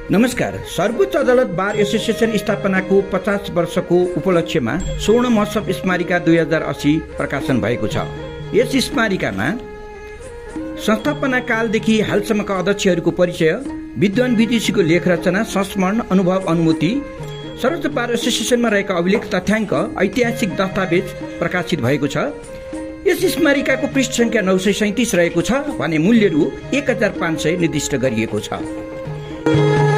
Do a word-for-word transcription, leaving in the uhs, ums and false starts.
नमस्कार। सर्वोच्च अदालत बार एसोसिएसन स्थापनाको पचास वर्षको उपलक्ष्यमा स्वर्ण महोत्सव स्मारिका दुई हजार अस्सी प्रकाशन भएको छ। यस स्मारिकामा संस्थापना कालदेखि हालसम्मका अध्यक्षहरूको परिचय, विद्वान विदेशीको लेख रचना, संस्मरण, अनुभव, अनुमति, सर्वोच्च बार एसोसिएसनमा रहेका अभिलेख, तथ्याङ्क, ऐतिहासिक दस्तावेज प्रकाशित भएको छ। यस स्मारिकाको पृष्ठ संख्या नौ सय सैतिस रहेको छ भने मूल्य रु एक हजार पाँच सय निर्दिष्ट गरिएको छ।